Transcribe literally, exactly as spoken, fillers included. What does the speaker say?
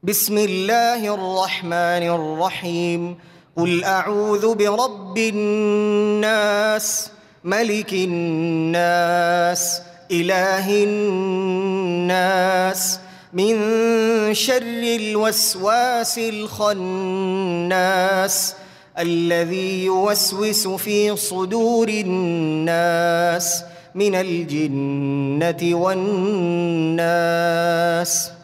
بسم الله الرحمن الرحيم. قل أعوذ برب الناس، ملك الناس، إله الناس، من شر الوسواس الخناس الذي يوسوس في صدور الناس من الجنة والناس.